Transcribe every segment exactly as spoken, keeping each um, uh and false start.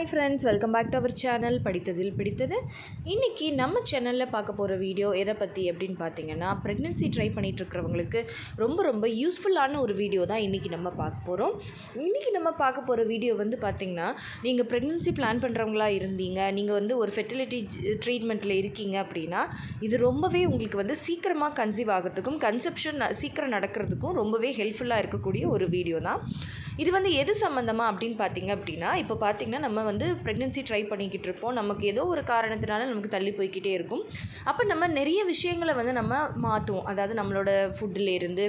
Hi friends, welcome back to our channel படித்ததில் பிடித்தது. இன்னைக்கு நம்ம சேனல்ல பார்க்க போற வீடியோ எதை பத்தி அப்படினு பாத்தீங்கன்னா pregnancy ட்ரை பண்ணிட்டு இருக்கவங்களுக்கு ரொம்ப ரொம்ப யூஸ்ஃபுல்லான ஒரு வீடியோ தான் இன்னைக்கு நம்ம பார்க்க போறோம். இன்னைக்கு நம்ம பார்க்க போற வீடியோ வந்து பாத்தீங்கன்னா நீங்க pregnancy பிளான் பண்றவங்களா இருந்தீங்க, நீங்க வந்து ஒரு fertility ட்ரீட்மென்ட்ல இருக்கீங்க அப்படினா இது ரொம்பவே உங்களுக்கு வந்து சீக்கிரமா கன்சீவ் ஆகிறதுக்கும் கன்செப்ஷன் சீக்கிரம் நடக்கிறதுக்கும் ரொம்பவே ஹெல்ப்ஃபுல்லா இருக்கக்கூடிய ஒரு வீடியோ தான். இது வந்து எது சம்பந்தமா அப்படினு பாத்தீங்க அப்படினா இப்போ பாத்தீங்கன்னா நம்ம வந்து pregnancy ட்ரை பண்ணிக்கிட்டு இருப்போம், நமக்கு ஏதோ ஒரு காரணத்தினால நமக்கு தள்ளி போய்க்கிட்டே இருக்கும். அப்ப நம்ம நிறைய விஷயங்களை வந்து நம்ம மாத்துவோம். அதாவது நம்மளோட ஃபுட்ல இருந்து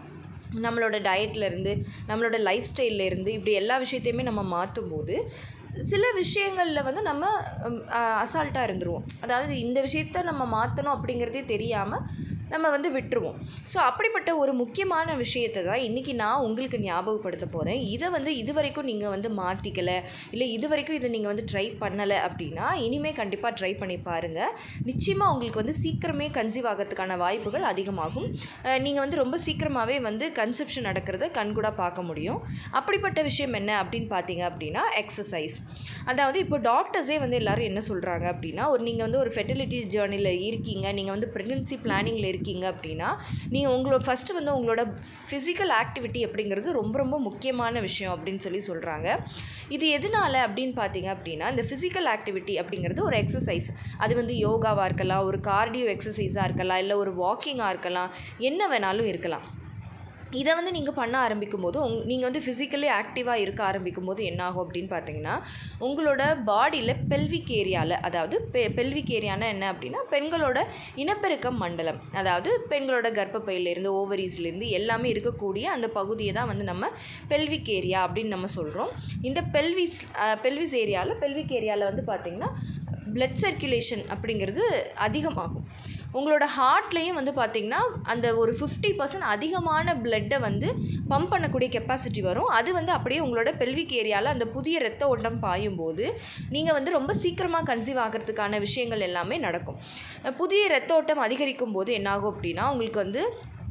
நம்மளோட டயட்ல இருந்து நம்மளோட லைஃப் ஸ்டைல்ல இருந்து இப்படி எல்லா விஷயத்தையுமே நம்ம மாத்தும்போது சில விஷயங்கள்ல வந்து நம்ம அசால்ட்டா இருந்துருவோம். அதாவது இந்த விஷயத்தை நம்ம மாத்தணும் அப்படிங்கறதே தெரியாம நம்ம வந்து விட்டுருவோம். ஸோ அப்படிப்பட்ட ஒரு முக்கியமான விஷயத்தை தான் இன்னைக்கு நான் உங்களுக்கு ஞாபகப்படுத்த போகிறேன். இதை வந்து இதுவரைக்கும் நீங்கள் வந்து மாற்றிக்கலை, இல்லை இதுவரைக்கும் இதை நீங்கள் வந்து ட்ரை பண்ணலை அப்படின்னா இனிமேல் கண்டிப்பாக ட்ரை பண்ணி பாருங்கள். நிச்சயமாக உங்களுக்கு வந்து சீக்கிரமே கன்சீவ் ஆகிறதுக்கான வாய்ப்புகள் அதிகமாகும். நீங்கள் வந்து ரொம்ப சீக்கிரமாகவே வந்து கன்செப்ஷன் நடக்கிறத கண்கூட பார்க்க முடியும். அப்படிப்பட்ட விஷயம் என்ன அப்படின்னு பார்த்தீங்க அப்படின்னா எக்ஸசைஸ். அதாவது இப்போ டாக்டர்ஸே வந்து எல்லோரும் என்ன சொல்கிறாங்க அப்படின்னா ஒரு நீங்கள் வந்து ஒரு ஃபெர்டிலிட்டி ஜேர்னியில் இருக்கீங்க, நீங்கள் வந்து ப்ரெக்னன்சி பிளானிங்கில் இருக்கீங்க அப்படின்னா நீங்கள் உங்களோட ஃபஸ்ட்டு வந்து உங்களோட ஃபிசிக்கல் ஆக்டிவிட்டி அப்படிங்கிறது ரொம்ப ரொம்ப முக்கியமான விஷயம் அப்படின்னு சொல்லி சொல்கிறாங்க. இது எதனால அப்படின்னு பார்த்தீங்க அப்படின்னா இந்த ஃபிசிக்கல் ஆக்டிவிட்டி அப்படிங்கிறது ஒரு எக்ஸசைஸ். அது வந்து யோகாவாக இருக்கலாம், ஒரு கார்டியோ எக்ஸசைஸாக இருக்கலாம், இல்லை ஒரு வாக்கிங்காக இருக்கலாம், என்ன வேணாலும் இருக்கலாம். இதை வந்து நீங்கள் பண்ண ஆரம்பிக்கும் போது உங் நீங்கள் வந்து ஃபிசிக்கலி ஆக்டிவாக இருக்க ஆரம்பிக்கும் போது என்ன ஆகும் அப்படின்னு பார்த்தீங்கன்னா உங்களோட பாடியில் பெல்விக் ஏரியாவில், அதாவது பெ பெல்விக் ஏரியானா என்ன அப்படின்னா பெண்களோட இனப்பெருக்கம் மண்டலம், அதாவது பெண்களோட கர்ப்பப்பையிலேருந்து ஓவரீஸ்லேருந்து எல்லாமே இருக்கக்கூடிய அந்த பகுதியை தான் வந்து நம்ம பெல்விக் ஏரியா அப்படின்னு நம்ம சொல்கிறோம். இந்த பெல்விஸ் பெல்விஸ் ஏரியாவில் பெல்விக் ஏரியாவில் வந்து பார்த்திங்கன்னா பிளட் சர்க்குலேஷன் அப்படிங்கிறது அதிகமாகும். உங்களோட ஹார்ட்லேயும் வந்து பார்த்திங்கன்னா அந்த ஒரு ஃபிஃப்டி பர்சன்ட் அதிகமான பிளட்டை வந்து பம்ப் பண்ணக்கூடிய கெப்பாசிட்டி வரும். அது வந்து அப்படியே உங்களோட பெல்விக் ஏரியாவில் அந்த புதிய இரத்த ஓட்டம் பாயும் போது நீங்கள் வந்து ரொம்ப சீக்கிரமாக கன்சீவ் ஆகிறதுக்கான விஷயங்கள் எல்லாமே நடக்கும். புதிய இரத்த ஓட்டம் அதிகரிக்கும் போது என்னாகும் அப்படின்னா உங்களுக்கு வந்து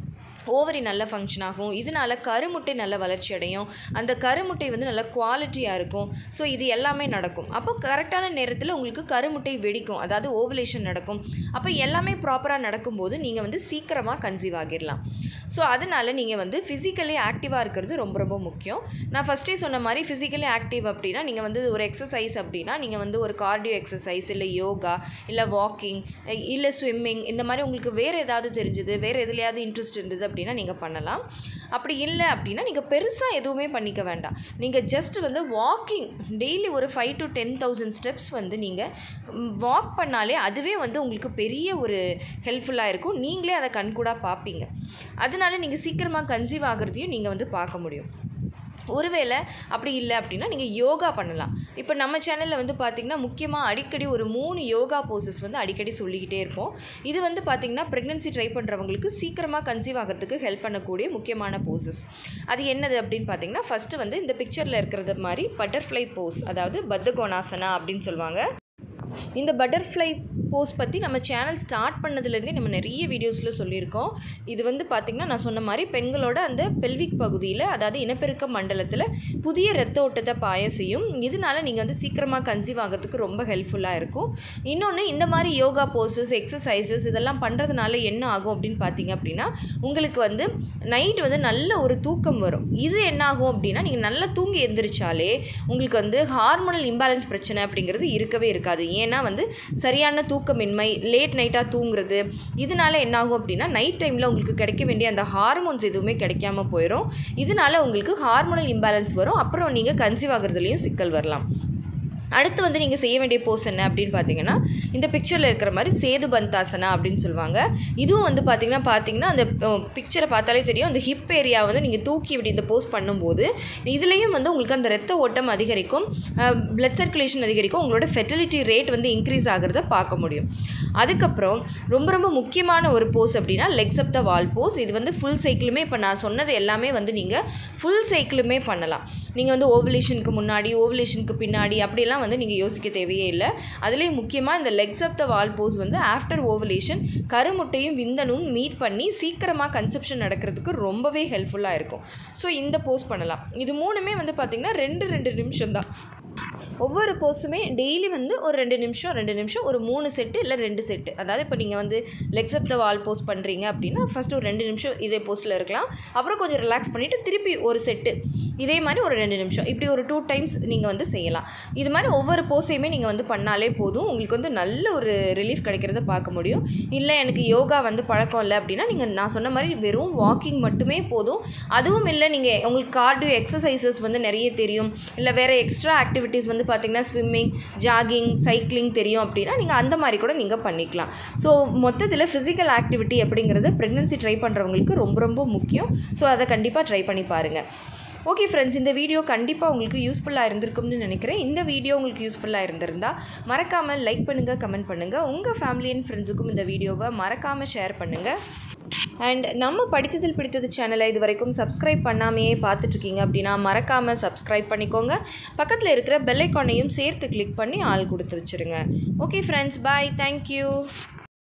ஓவரி நல்ல ஃபங்க்ஷன் ஆகும். இதனால கருமுட்டை நல்ல வளர்ச்சி அடையும், அந்த கருமுட்டை வந்து நல்ல குவாலிட்டியாக இருக்கும். ஸோ இது எல்லாமே நடக்கும். அப்போ கரெக்டான நேரத்தில் உங்களுக்கு கருமுட்டை வெடிக்கும், அதாவது ஓவலேஷன் நடக்கும். அப்போ எல்லாமே ப்ராப்பராக நடக்கும்போது நீங்கள் வந்து சீக்கிரமாக கன்சீவ் ஆகிடலாம். ஸோ அதனால் நீங்கள் வந்து ஃபிசிக்கலி ஆக்டிவாக இருக்கிறது ரொம்ப ரொம்ப முக்கியம். நான் ஃபஸ்ட்டே சொன்ன மாதிரி ஃபிசிக்கலி ஆக்டிவ் அப்படின்னா நீங்கள் வந்து ஒரு எக்ஸசைஸ் அப்படின்னா நீங்கள் வந்து ஒரு கார்டியோ எக்ஸசைஸ், இல்லை யோகா, இல்லை வாக்கிங், இல்லை ஸ்விம்மிங், இந்த மாதிரி உங்களுக்கு வேறு ஏதாவது தெரிஞ்சது, வேறு எதுலையாவது இன்ட்ரெஸ்ட் இருந்தது அப்படின்னா நீங்கள் பண்ணலாம். அப்படி இல்லை அப்படின்னா நீங்கள் பெருசாக எதுவுமே பண்ணிக்க வேண்டாம். நீங்கள் ஜஸ்ட் வந்து வாக்கிங் டெய்லி ஒரு five to ten thousand steps வந்து நீங்கள் வாக் பண்ணாலே அதுவே வந்து உங்களுக்கு பெரிய ஒரு ஹெல்ப்ஃபுல்லாக இருக்கும். நீங்களே அதை கண்கூடாக பார்ப்பீங்க. அதனால நீங்கள் சீக்கிரமாக கன்சீவ் ஆகிறதையும் நீங்கள் வந்து பார்க்க முடியும். ஒருவேளை அப்படி இல்லை அப்படின்னா நீங்கள் யோகா பண்ணலாம். இப்போ நம்ம சேனலில் வந்து பார்த்திங்கன்னா முக்கியமாக அடிக்கடி ஒரு மூணு யோகா போசஸ் வந்து அடிக்கடி சொல்லிக்கிட்டே இருப்போம். இது வந்து பார்த்திங்கன்னா ப்ரெக்னன்சி ட்ரை பண்ணுறவங்களுக்கு சீக்கிரமாக கன்சீவ் ஆகிறதுக்கு ஹெல்ப் பண்ணக்கூடிய முக்கியமான போசஸ். அது என்னது அப்படின்னு பார்த்தீங்கன்னா ஃபஸ்ட்டு வந்து இந்த பிக்சரில் இருக்கிறது மாதிரி பட்டர்ஃப்ளை போஸ், அதாவது பத்தகோணாசனா அப்படின்னு சொல்லுவாங்க. இந்த பட்டர்ஃப்ளை போஸ் பற்றி நம்ம சேனல் ஸ்டார்ட் பண்ணதுலேருந்தே நம்ம நிறைய வீடியோஸில் சொல்லியிருக்கோம். இது வந்து பார்த்திங்கன்னா நான் சொன்ன மாதிரி பெண்களோட அந்த பெல்விக் பகுதியில், அதாவது இனப்பெருக்க மண்டலத்தில் புதிய இரத்த ஓட்டத்தை பாய செய்யும். இதனால நீங்கள் வந்து சீக்கிரமாக கன்சீவ் ஆகிறதுக்கு ரொம்ப ஹெல்ப்ஃபுல்லாக இருக்கும். இன்னொன்று இந்த மாதிரி யோகா போஸஸ், எக்ஸசைசஸ் இதெல்லாம் பண்ணுறதுனால என்ன ஆகும் அப்படின்னு பார்த்தீங்க அப்படின்னா உங்களுக்கு வந்து நைட் வந்து நல்ல ஒரு தூக்கம் வரும். இது என்ன ஆகும் அப்படின்னா நீங்கள் நல்லா தூங்கி எந்திரிச்சாலே உங்களுக்கு வந்து ஹார்மோனல் இம்பேலன்ஸ் பிரச்சனை அப்படிங்கிறது இருக்கவே இருக்காது. ஏன்னா வந்து சரியான தூக்கமின்மை, லேட் நைட்டாக தூங்குறது, இதனால என்ன ஆகும் அப்படின்னா நைட் டைமில் உங்களுக்கு கிடைக்க வேண்டிய அந்த ஹார்மோன்ஸ் எதுவுமே கிடைக்காம போயிடும். இதனால உங்களுக்கு ஹார்மோனல் இம்பேலன்ஸ் வரும். அப்புறம் நீங்கள் கன்சீவ் ஆகிறதுலையும் சிக்கல் வரலாம். அடுத்து வந்து நீங்கள் செய்ய வேண்டிய போஸ் என்ன அப்படின்னு பார்த்தீங்கன்னா இந்த பிக்சரில் இருக்கிற மாதிரி சேது பந்தாசனா அப்படின்னு சொல்லுவாங்க. இதுவும் வந்து பார்த்திங்கன்னா பார்த்தீங்கன்னா அந்த பிக்சரை பார்த்தாலே தெரியும், அந்த ஹிப் ஏரியா வந்து நீங்கள் தூக்கி இப்படி இந்த போஸ் பண்ணும்போது இதுலேயும் வந்து உங்களுக்கு அந்த இரத்த ஓட்டம் அதிகரிக்கும், பிளட் சர்க்குலேஷன் அதிகரிக்கும், உங்களோட ஃபெர்டிலிட்டி ரேட் வந்து இன்க்ரீஸ் ஆகிறத பார்க்க முடியும். அதுக்கப்புறம் ரொம்ப ரொம்ப முக்கியமான ஒரு போஸ் அப்படின்னா லெக்ஸ் அப் த வால் போஸ். இது வந்து ஃபுல் சைக்கிளுமே இப்போ நான் சொன்னது எல்லாமே வந்து நீங்கள் ஃபுல் சைக்கிளுமே பண்ணலாம். நீங்கள் வந்து ஓவலேஷனுக்கு முன்னாடி, ஓவலேஷனுக்கு பின்னாடி அப்படிலாம் வந்து நீங்கள் யோசிக்க தேவையே இல்லை. அதுலேயும் முக்கியமாக இந்த legs of the wall pose வந்து ஆஃப்டர் ஓவலேஷன் கருமுட்டையும் விந்தனும் மீட் பண்ணி சீக்கிரமாக கன்செப்ஷன் நடக்கிறதுக்கு ரொம்பவே ஹெல்ப்ஃபுல்லாக இருக்கும். ஸோ இந்த போஸ் பண்ணலாம். இது மூணுமே வந்து பார்த்திங்கன்னா ரெண்டு ரெண்டு நிமிஷம் தான். ஒவ்வொரு போஸுமே டெய்லி வந்து ஒரு ரெண்டு நிமிஷம் ரெண்டு நிமிஷம் ஒரு மூணு செட்டு இல்லை ரெண்டு செட்டு. அதாவது இப்போ நீங்கள் வந்து லெக்ஸ் அப் த வால் போஸ் பண்ணுறீங்க அப்படின்னா ஃபஸ்ட்டு ஒரு ரெண்டு நிமிஷம் இதே போஸில் இருக்கலாம். அப்புறம் கொஞ்சம் ரிலாக்ஸ் பண்ணிவிட்டு திருப்பி ஒரு செட்டு இதே மாதிரி ஒரு ரெண்டு நிமிஷம் இப்படி ஒரு டூ டைம்ஸ் நீங்கள் வந்து செய்யலாம். இது மாதிரி ஒவ்வொரு போஸையுமே நீங்கள் வந்து பண்ணாலே போதும், உங்களுக்கு வந்து நல்ல ஒரு ரிலீஃப் கிடைக்கிறத பார்க்க முடியும். இல்லை எனக்கு யோகா வந்து பழக்கம் இல்லை அப்படின்னா நீங்கள் நான் சொன்ன மாதிரி வெறும் வாக்கிங் மட்டுமே போதும். அதுவும் இல்லை நீங்கள் உங்களுக்கு கார்டியோ எக்ஸசைசஸ் வந்து நிறைய தெரியும், இல்லை வேறு எக்ஸ்ட்ரா ஆக்டிவிட்டீஸ் வந்து பார்த்திங்கன்னா ஸ்விம்மிங், ஜாகிங், சைக்கிளிங் தெரியும் அப்படின்னா நீங்கள் அந்த மாதிரி கூட நீங்கள் பண்ணிக்கலாம். ஸோ மொத்தத்தில் ஃபிசிக்கல் ஆக்டிவிட்டி அப்படிங்கிறது ப்ரெக்னென்சி ட்ரை பண்ணுறவங்களுக்கு ரொம்ப ரொம்ப முக்கியம். ஸோ அதை கண்டிப்பாக ட்ரை பண்ணி பாருங்கள். ஓகே ஃப்ரெண்ட்ஸ், இந்த வீடியோ கண்டிப்பாக உங்களுக்கு யூஸ்ஃபுல்லாக இருந்திருக்கும்னு நினைக்கிறேன். இந்த வீடியோ உங்களுக்கு யூஸ்ஃபுல்லாக இருந்திருந்தால் மறக்காமல் லைக் பண்ணுங்கள், கமெண்ட் பண்ணுங்கள். உங்கள் ஃபேமிலி அண்ட் ஃப்ரெண்ட்ஸுக்கும் இந்த வீடியோவை மறக்காமல் ஷேர் பண்ணுங்கள். அண்ட் நம்ம படித்ததில் பிடித்தது சேனலை இது வரைக்கும் சப்ஸ்கிரைப் பண்ணாமையே பார்த்துட்ருக்கீங்க அப்படின்னா மறக்காமல் சப்ஸ்கிரைப் பண்ணிக்கோங்க. பக்கத்தில் இருக்கிற பெல் ஐக்கானையும் சேர்த்து கிளிக் பண்ணி ஆள் கொடுத்து வச்சுருங்க. Okay friends, bye, thank you.